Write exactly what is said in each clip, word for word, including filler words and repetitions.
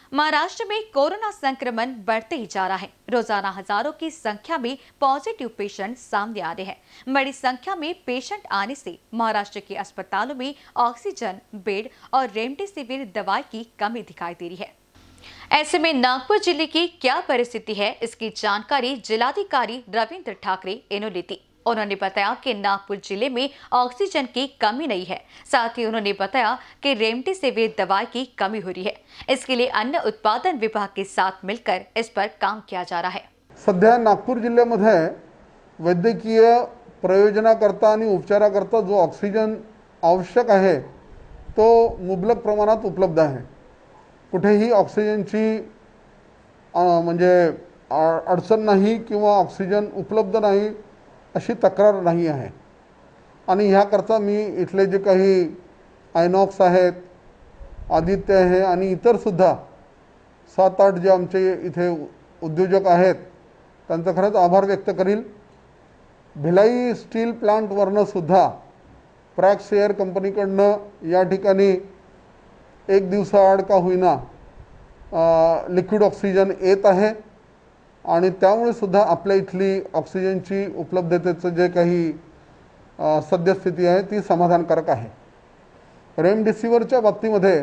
महाराष्ट्र में कोरोना संक्रमण बढ़ते ही जा रहा है। रोजाना हजारों की संख्या में पॉजिटिव पेशेंट सामने आ रहे हैं। बड़ी संख्या में पेशेंट आने से महाराष्ट्र के अस्पतालों में ऑक्सीजन, बेड और रेमडेसिविर दवाई की कमी दिखाई दे रही है। ऐसे में नागपुर जिले की क्या परिस्थिति है, इसकी जानकारी जिलाधिकारी रविंद्र ठाकरे ने दी। उन्होंने बताया कि नागपुर जिले में ऑक्सीजन की कमी नहीं है। साथ ही उन्होंने बताया कि रेमडेसिविर दवाई की कमी हो रही है। इसके लिए अन्न उत्पादन विभाग के साथ मिलकर इस पर काम किया जा रहा है। सध्या नागपूर जिल्ह्यामध्ये वैद्यकीय प्रयोजनाकरता आणि उपचाराकरता जो ऑक्सिजन आवश्यक आहे तो मुबलक प्रमाणात उपलब्ध आहे। कुठेही ऑक्सिजनची म्हणजे अडचण नाही किंवा ऑक्सिजन उपलब्ध नाही अशी तक्रार नाही आहे। आणि ह्याकरता मी इथले जे काही आयनॉक्स आहेत, आदित्य आहे आणि इतर सुद्धा सात आठ जे आमचे इथे उद्योजक आहेत त्यांचा खरंच आभार व्यक्त करील। भिलाई स्टील प्लांट वरनं सुद्धा प्रॅक्स एअर कंपनीकडनं या ठिकाणी एक दिवसाआड का होईना लिक्विड ऑक्सिजन येत आहे आणि त्यामुळे सुद्धा आपल्या इथली ऑक्सिजनची उपलब्धतेचं जे काही सद्यस्थिती आहे ती समाधानकारक आहे। रेमडेसिविरच्या बाबतीमध्ये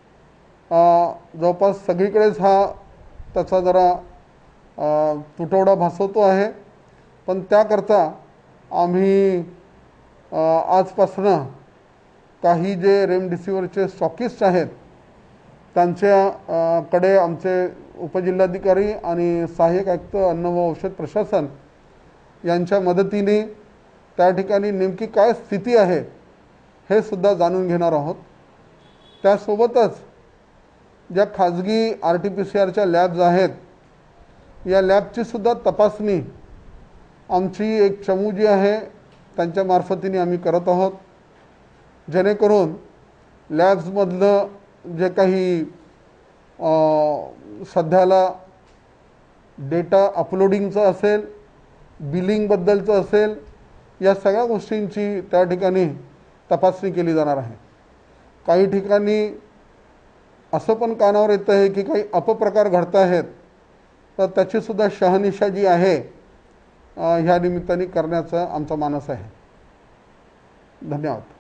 जवळपास सगळीकडेच हा त्याचा जरा तुटवडा भासवतो आहे, पण त्याकरता आम्ही आजपासून काही जे रेमडेसिविरचे स्टॉकिस्ट आहेत त्यांच्याकडे आमचे उपजिल्हाधिकारी आणि सहाय्यक आयुक्त अन्न व औषध प्रशासन यांच्या मदतीने त्या ठिकाणी नेमकी काय स्थिती आहे हे सुद्धा जाणून घेणार आहोत। त्यासोबतच ज्या खाजगी आर टी पी सी आरच्या लॅब्स आहेत या लॅबची सुद्धा तपासणी आमची एक चमू जी आहे त्यांच्या मार्फतीने आम्ही करत आहोत, जेणेकरून लॅब्समधलं जे काही सध्याला डेटा अपलोडिंगचं असेल, बिलिंगबद्दलचं असेल, या सगळ्या गोष्टींची त्या ठिकाणी तपासणी केली जाणार आहे। काही ठिकाणी असं पण कानावर येतं आहे की काही अपप्रकार घडत आहेत, तर त्याची सुद्धा शहानिशा जी आहे ह्या निमित्ताने करण्याचा आमचा मानस आहे। धन्यवाद।